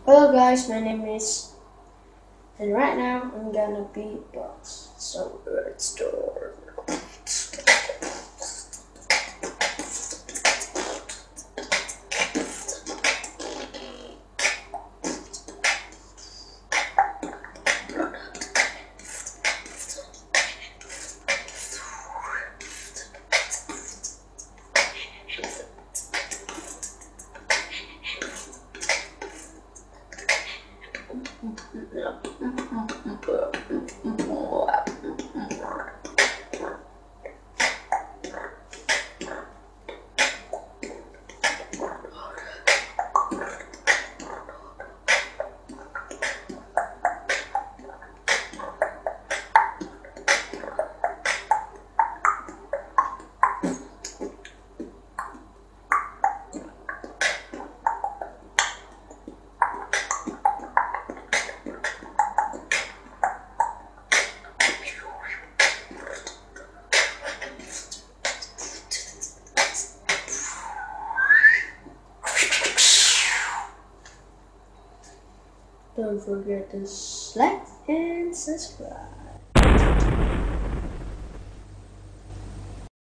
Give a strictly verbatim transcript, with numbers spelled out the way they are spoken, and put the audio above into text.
Hello guys, my name is, and right now I'm gonna beatbox. So let's start. Don't forget to like and subscribe.